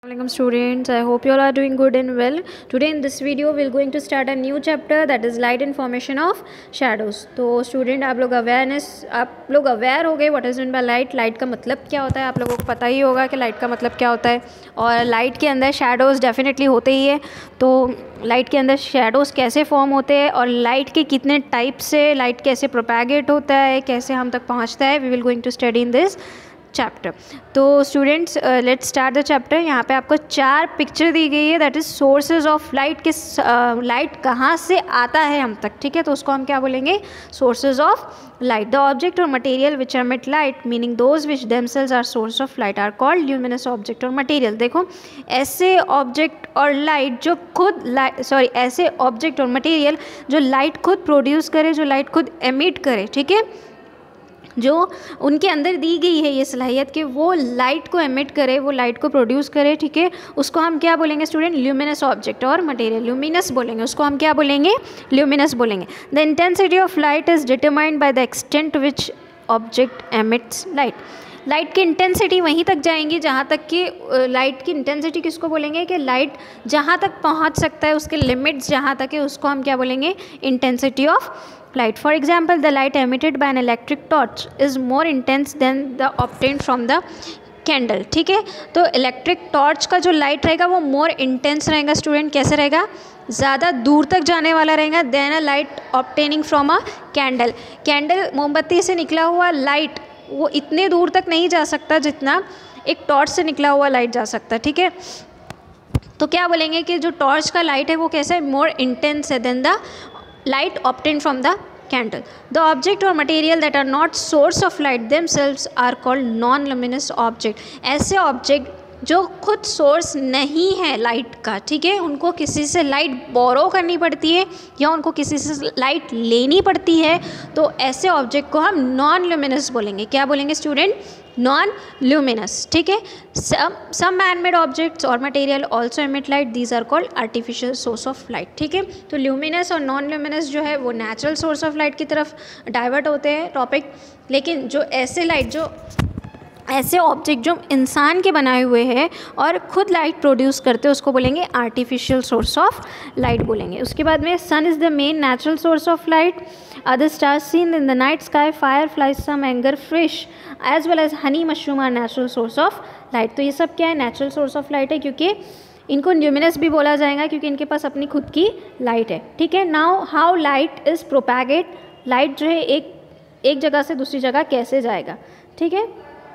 Welcome students, I hope you all are doing good and well. Today in this video we are going to start a new chapter, that is light and formation of shadows. तो student आप लोग aware हो गए what is mean by light. Light का मतलब क्या होता है आप लोगों को पता ही होगा कि लाइट का मतलब क्या होता है, और लाइट के अंदर शैडोज़ डेफिनेटली होते ही है. तो लाइट के अंदर शैडोज़ कैसे फॉर्म होते हैं और लाइट के कितने टाइप से लाइट कैसे प्रोपैगेट होता है, कैसे हम तक पहुँचता है, we will going to study in this chapter. तो students let's start the chapter. यहाँ पे आपको 4 पिक्चर दी गई है, that is sources of light. किस लाइट कहाँ से आता है हम तक, ठीक है, तो उसको हम क्या बोलेंगे, sources of light. The object और material which emit light meaning those which themselves are source of light are called luminous object और मटेरियल. देखो ऐसे ऑब्जेक्ट और लाइट जो खुद ऐसे ऑब्जेक्ट और मटेरियल जो लाइट खुद प्रोड्यूस करे, जो लाइट खुद एमिट करे, ठीक है, जो उनके अंदर दी गई है ये सलाहियत कि वो लाइट को एमिट करे, वो लाइट को प्रोड्यूस करे, ठीक है, उसको हम क्या बोलेंगे स्टूडेंट, ल्यूमिनस ऑब्जेक्ट और मटेरियल. ल्यूमिनस बोलेंगे उसको हम, क्या बोलेंगे, ल्यूमिनस बोलेंगे. The intensity of light is determined by the extent which object emits light. Light की इंटेंसिटी वहीं तक जाएंगी जहाँ तक कि लाइट की इंटेंसिटी किसको बोलेंगे कि लाइट जहाँ तक पहुँच सकता है, उसके लिमिट्स जहाँ तक है उसको हम क्या बोलेंगे, intensity of light. For example, the light emitted by an electric torch is more intense than the obtained from the candle. ठीक है, तो इलेक्ट्रिक टॉर्च का जो लाइट रहेगा वो मोर इंटेंस रहेगा स्टूडेंट. कैसे रहेगा, ज़्यादा दूर तक जाने वाला रहेगा then a light obtaining from a candle. Candle मोमबत्ती से निकला हुआ लाइट वो इतने दूर तक नहीं जा सकता जितना एक टॉर्च से निकला हुआ लाइट जा सकता, ठीक है. तो क्या बोलेंगे कि जो टॉर्च का लाइट है वो कैसा है, मोर इंटेंस है then the light obtained from the candle. The object or material that are not source of light themselves are called non-luminous object. ऐसे ऑब्जेक्ट जो खुद सोर्स नहीं है लाइट का, ठीक है, उनको किसी से लाइट बोरो करनी पड़ती है या उनको किसी से लाइट लेनी पड़ती है, तो ऐसे ऑब्जेक्ट को हम नॉन ल्यूमिनस बोलेंगे. क्या बोलेंगे स्टूडेंट, नॉन ल्यूमिनस, ठीक है. सम मैन मेड ऑब्जेक्ट्स और material also emit light, these are called artificial source of light. ठीक है, तो ल्यूमिनस और नॉन ल्यूमिनस जो है वो नेचुरल सोर्स ऑफ लाइट की तरफ डाइवर्ट होते हैं टॉपिक. लेकिन जो ऐसे लाइट, जो ऐसे ऑब्जेक्ट जो इंसान के बनाए हुए हैं और ख़ुद लाइट प्रोड्यूस करते हैं, उसको बोलेंगे आर्टिफिशियल सोर्स ऑफ लाइट बोलेंगे. उसके बाद में sun is the main natural source of light. Other stars seen in the night sky, fireflies, some angler fish as well as honey mushroom are natural source of light. तो ये सब क्या है, natural source of light है, क्योंकि इनको luminous भी बोला जाएगा क्योंकि इनके पास अपनी खुद की लाइट है. ठीक है, now how light is propagate. Light जो है एक जगह से दूसरी जगह कैसे जाएगा, ठीक है.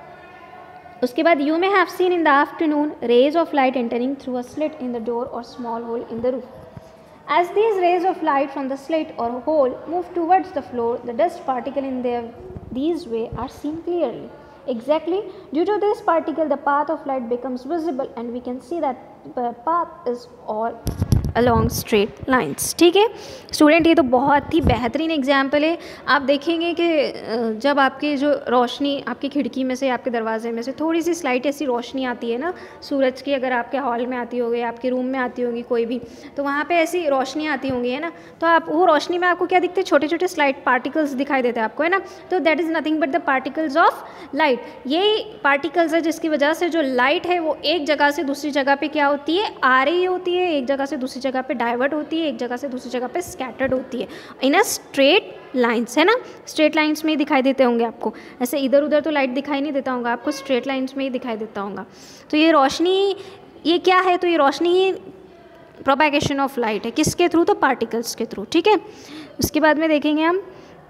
उसके बाद you may have seen in the afternoon rays of light entering through a slit in the door or small hole in the roof. As these rays of light from the slit or hole move towards the floor, the dust particle in these way are seen clearly. Exactly, due to this particle, the path of light becomes visible and we can see that the path is all along straight lines. ठीक है student, ये तो बहुत ही बेहतरीन example है. आप देखेंगे कि जब आपकी जो रोशनी आपकी खिड़की में से, आपके दरवाजे में से थोड़ी सी स्लाइट ऐसी रोशनी आती है ना सूरज की, अगर आपके हॉल में आती होगी, आपके रूम में आती होगी कोई भी, तो वहाँ पे ऐसी रोशनी आती होंगी, है ना, तो आप वो रोशनी में आपको क्या दिखते हैं, छोटे छोटे स्लाइट पार्टिकल्स दिखाई देते हैं आपको, है ना. तो that is nothing but the particles of light. ये पार्टिकल्स है जिसकी वजह से जो लाइट है वो एक जगह से दूसरी जगह पे क्या होती है, आ रही होती है, एक जगह से दूसरी जगह पे डाइवर्ट होती है, एक जगह से दूसरी जगह पे स्कैटर्ड होती है इन अ स्ट्रेट लाइंस, है ना. स्ट्रेट लाइंस में ही दिखाई देते होंगे आपको, ऐसे इधर उधर तो लाइट दिखाई नहीं देता होगा आपको, स्ट्रेट लाइंस में ही दिखाई देता होगा. तो ये रोशनी, ये क्या है, तो ये रोशनी प्रोपैगेशन ऑफ लाइट है. किसके थ्रू, तो पार्टिकल्स के थ्रू. ठीक है, उसके बाद में देखेंगे हम,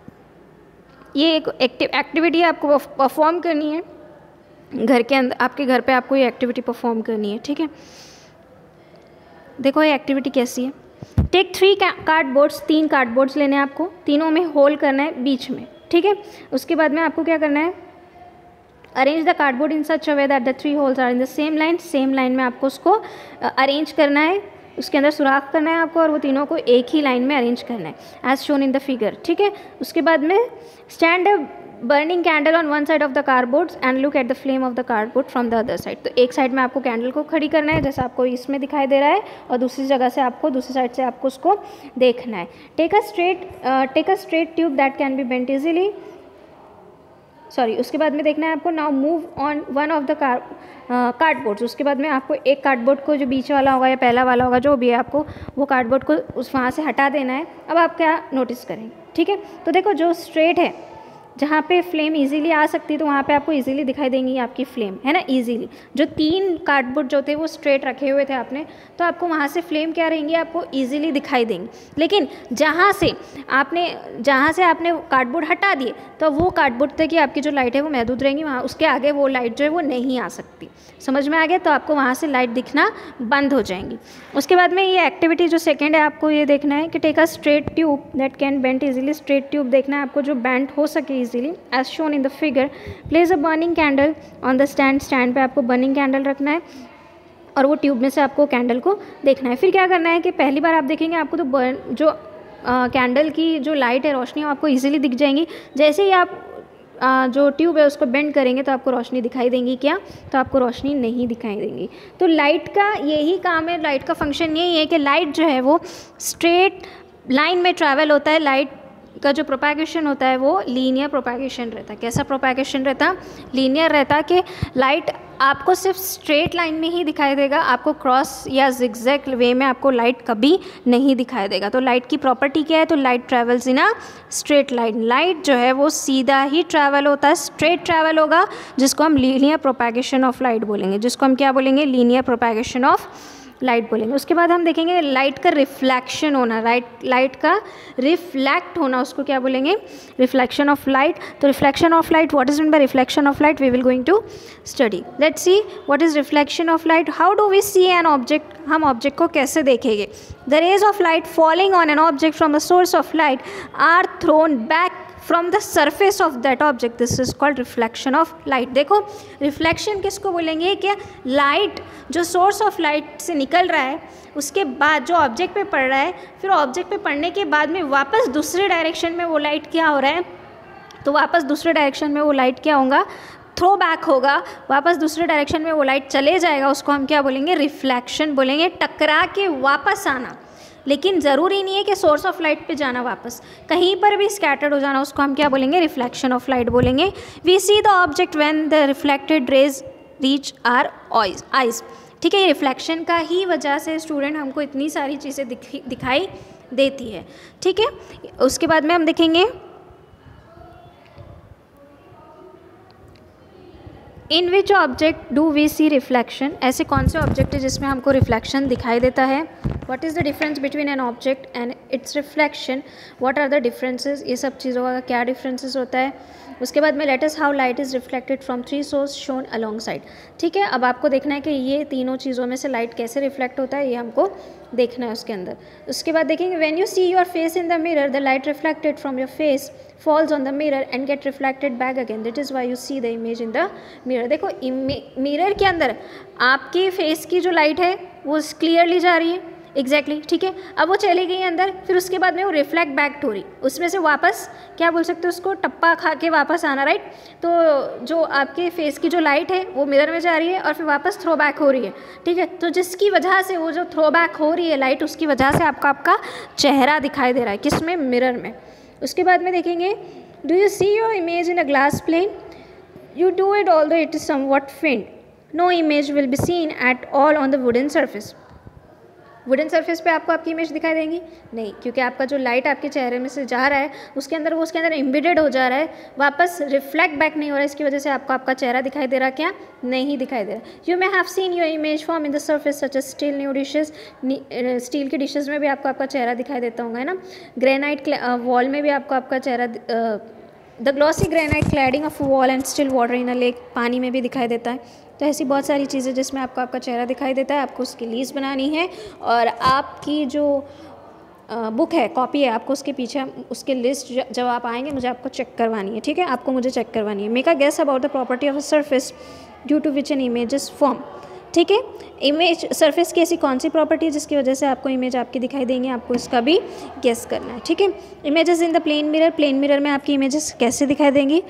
ये एक एक्टिविटी आपको परफॉर्म करनी है घर के अंदर, आपके घर पे आपको ये एक्टिविटी परफॉर्म करनी है. ठीक है, देखो ये एक्टिविटी कैसी है. टेक 3 कार्डबोर्ड्स, 3 कार्डबोर्ड्स लेने हैं आपको, तीनों में होल करना है बीच में. ठीक है, उसके बाद में आपको क्या करना है, arrange the cardboard in such a way that the 3 holes are in the same line. Same line में आपको उसको अरेंज करना है, उसके अंदर सुराख करना है आपको, और वो तीनों को एक ही लाइन में अरेंज करना है as shown in the figure. ठीक है, उसके बाद में stand a burning candle on one side of the cardboards and look at the flame of the cardboard from the other side. तो एक साइड में आपको कैंडल को खड़ी करना है जैसा आपको इसमें दिखाई दे रहा है, और दूसरी जगह से आपको, दूसरी साइड से आपको उसको देखना है. Take a straight tube that can be bent easily sorry, उसके बाद में देखना है आपको now move on one of the cardboards. उसके बाद में आपको एक कार्डबोर्ड को जो बीच वाला होगा या पहला वाला होगा जो भी है, आपको वो कार्डबोर्ड को उस वहाँ से हटा देना है। अब आप क्या नोटिस करेंगे, ठीक है, तो देखो जो स्ट्रेट है, जहाँ पे फ्लेम इजीली आ सकती है तो वहाँ पे आपको इजीली दिखाई देंगी आपकी फ्लेम, है ना, इजीली। जो 3 कार्डबोर्ड जो थे वो स्ट्रेट रखे हुए थे आपने, तो आपको वहाँ से फ्लेम क्या रहेंगी, आपको इजीली दिखाई देंगी। लेकिन जहाँ से आपने कार्डबोर्ड हटा दिए तो वो कार्डबोर्ड तक की आपकी जो लाइट है वो महदूद रहेंगी, वहाँ उसके आगे वो लाइट जो है वो नहीं आ सकती। समझ में आ गया? तो आपको वहाँ से लाइट दिखना बंद हो जाएंगी। उसके बाद में ये एक्टिविटी जो सेकेंड है, आपको ये देखना है कि take a straight tube that can bend easily. Straight tube देखना है आपको जो बेंड हो सके easily, as shown in the figure. Place a burning candle on the stand. Stand पे आपको बर्निंग कैंडल रखना है और वो ट्यूब में से आपको कैंडल को देखना है। फिर क्या करना है कि पहली बार आप देखेंगे आपको तो जो कैंडल की जो लाइट है, रोशनी, आपको इजीली दिख जाएंगी। जैसे ही आप जो ट्यूब है उसको बेंड करेंगे तो आपको रोशनी दिखाई देंगी क्या, तो आपको रोशनी नहीं दिखाई देंगी। तो लाइट का यही काम है, लाइट का फंक्शन यही है कि लाइट जो है वो स्ट्रेट लाइन में ट्रैवल होता है। लाइट का जो प्रोपैगेशन होता है वो लीनियर प्रोपैगेशन रहता है। कैसा प्रोपैगेशन रहता? लीनियर रहता, कि लाइट आपको सिर्फ स्ट्रेट लाइन में ही दिखाई देगा, आपको क्रॉस या जिगजैग वे में आपको लाइट कभी नहीं दिखाई देगा। तो लाइट की प्रॉपर्टी क्या है? तो light travels in a straight line. Light जो है वो सीधा ही ट्रैवल होता है, स्ट्रेट ट्रैवल होगा, जिसको हम लीनियर प्रोपैगेशन ऑफ लाइट बोलेंगे, जिसको हम क्या बोलेंगे? लीनियर प्रोपैगेशन ऑफ लाइट बोलेंगे। उसके बाद हम देखेंगे लाइट का रिफ्लेक्शन होना, लाइट का रिफ्लेक्ट होना, उसको क्या बोलेंगे? Reflection of light. तो reflection of light, what is mean by reflection of light, we will going to study. Let's see what is reflection of light. How do we see an object, हम object को कैसे देखेंगे? The rays of light falling on an object from the source of light are thrown back from the surface of that object, this is called reflection of light. देखो reflection किसको बोलेंगे? कि light जो source of light से निकल रहा है उसके बाद जो ऑब्जेक्ट पे पड़ रहा है, फिर ऑब्जेक्ट पे पड़ने के बाद में वापस दूसरे डायरेक्शन में वो लाइट क्या हो रहा है, तो वापस दूसरे डायरेक्शन में वो लाइट क्या होगा? थ्रो बैक होगा, वापस दूसरे डायरेक्शन में वो लाइट चले जाएगा, उसको हम क्या बोलेंगे? रिफ्लेक्शन बोलेंगे। टकरा के वापस आना, लेकिन ज़रूरी नहीं है कि सोर्स ऑफ लाइट पे जाना वापस, कहीं पर भी स्कैटर्ड हो जाना, उसको हम क्या बोलेंगे? रिफ्लेक्शन ऑफ लाइट बोलेंगे। We see the object when the reflected rays reach our eyes. ठीक है, ये रिफ्लेक्शन का ही वजह से स्टूडेंट हमको इतनी सारी चीज़ें दिखाई देती है। ठीक है, उसके बाद में हम देखेंगे in which object do we see reflection. ऐसे कौन से ऑब्जेक्ट है जिसमें हमको रिफ्लेक्शन दिखाई देता है? What is the difference between an object and its reflection, what are the differences, ये सब चीज़ों का क्या डिफरेंसेस होता है। उसके बाद में let us how light is reflected from 3 source shown alongside. ठीक है, अब आपको देखना है कि ये तीनों चीज़ों में से लाइट कैसे रिफ्लेक्ट होता है, ये हमको देखना है उसके अंदर। उसके बाद देखेंगे when you see your face in the mirror, the light reflected from your face falls on the mirror and get reflected back again, that is why you see the image in the mirror। देखो mirror के अंदर आपकी face की जो light है वो clearly जा रही है, एग्जैक्टली ठीक है। अब वो चली गई अंदर, फिर उसके बाद में वो रिफ्लेक्ट बैक हो रही, उसमें से वापस क्या बोल सकते हो उसको? टप्पा खा के वापस आना, राइट। तो जो आपके फेस की जो लाइट है वो मिरर में जा रही है और फिर वापस थ्रो बैक हो रही है, ठीक है। तो जिसकी वजह से वो जो थ्रो बैक हो रही है लाइट, उसकी वजह से आपका चेहरा दिखाई दे रहा है, किस में? मिरर में। उसके बाद में देखेंगे do you see your image in a glass plane, you do it although it is somewhat faint, no image will be seen at all on the wooden surface. Wooden surface पे आपको आपकी image दिखाई देंगी नहीं, क्योंकि आपका जो light आपके चेहरे में से जा रहा है उसके अंदर वो उसके अंदर एम्बेडेड हो जा रहा है, वापस रिफ्लेक्ट बैक नहीं हो रहा है। इसकी वजह से आपको आपका चेहरा दिखाई दे रहा, क्या नहीं दिखाई दे रहा। You may have seen your image form in the surface such as steel new dishes, steel की डिशेज में भी आपको आपका चेहरा दिखाई देता होगा, है ना। ग्रेनाइट वॉल में भी आपको आपका चेहरा, the glossy granite cladding of wall and still water in a lake, पानी में भी दिखाई देता है। तो ऐसी बहुत सारी चीज़ें जिसमें आपको आपका चेहरा दिखाई देता है, आपको उसकी लिस्ट बनानी है और आपकी जो बुक है, कॉपी है, आपको उसके पीछे उसके लिस्ट जब आप आएंगे मुझे आपको चेक करवानी है, ठीक है। आपको मुझे चेक करवानी है। Make a guess about the property of a surface due to which an image is form. ठीक है, इमेज सरफेस की ऐसी कौन सी प्रॉपर्टी है जिसकी वजह से आपको इमेज आपकी दिखाई देंगी, आपको इसका भी गेस करना है, ठीक है। Images in the plane mirror, plane mirror में आपकी इमेजेस कैसे दिखाई देंगी?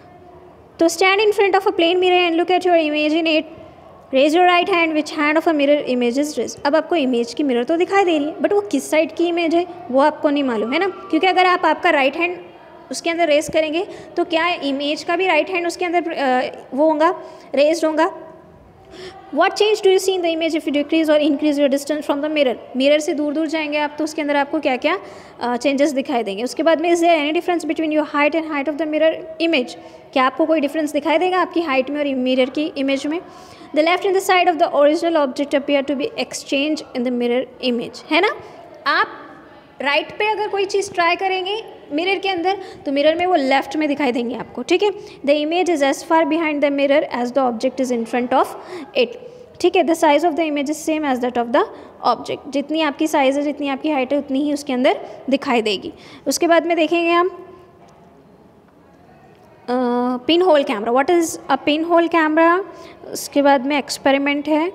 तो stand in front of a plane mirror and look at your image in it, raise your right hand which hand of a mirror image is raise. अब आपको image की mirror तो दिखाई दे रही है, बट वो किस साइड की इमेज है वो आपको नहीं मालूम, है ना। क्योंकि अगर आप आपका राइट हैंड उसके अंदर रेस करेंगे तो क्या इमेज का भी राइट हैंड उसके अंदर वो होगा, रेस्ड होगा. What change do you see in the image if you decrease or increase your distance from the mirror? Mirror से दूर दूर जाएंगे आप तो उसके अंदर आपको क्या क्या चेंजेस दिखाई देंगे. उसके बाद में is there any difference between your height and height of the mirror image? क्या आपको कोई डिफरेंस दिखाई देगा आपकी हाइट में और मिरर की इमेज में? The left and the side of the original object appear to be exchange in the mirror image, है ना. आप राइट पे अगर कोई चीज़ ट्राई करेंगे मिरर के अंदर तो मिरर में वो लेफ्ट में दिखाई देंगे आपको, ठीक है. The image is as far behind the mirror as the object is in front of it, ठीक है. The size of the image is same as that of the object. जितनी आपकी साइज़ है, जितनी आपकी हाइट है, उतनी ही उसके अंदर दिखाई देगी. उसके बाद में देखेंगे हम pin hole camera. What is a pin hole camera? उसके बाद में एक्सपेरिमेंट है.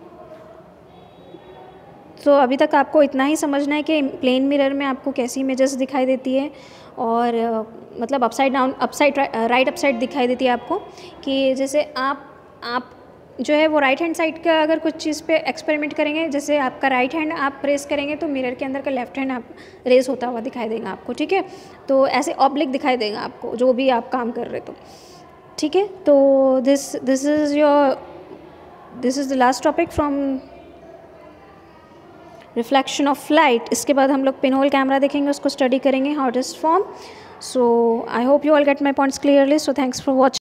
तो अभी तक आपको इतना ही समझना है कि प्लेन मिरर में आपको कैसी इमेजेस दिखाई देती है और मतलब upside down, upside right upside दिखाई देती है आपको. कि जैसे आप जो है वो राइट हैंड साइड का अगर कुछ चीज़ पे एक्सपेरिमेंट करेंगे, जैसे आपका राइट हैंड आप प्रेस करेंगे तो मिरर के अंदर का लेफ्ट हैंड आप रेस होता हुआ दिखाई देगा आपको, ठीक है. तो ऐसे ऑब्लिक दिखाई देगा आपको जो भी आप काम कर रहे तो, ठीक है. तो this is the last topic from reflection of light. इसके बाद हम लोग पिन होल कैमरा देखेंगे, उसको स्टडी करेंगे how it is form. So I hope you all get my points clearly. So thanks for watching.